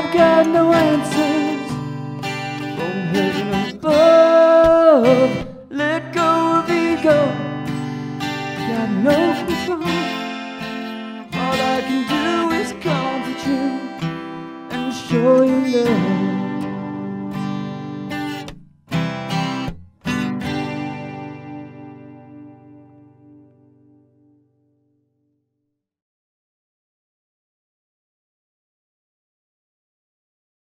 I've got no answers from heaven above. Let go of ego, got no control. All I can do is comfort you and show you love.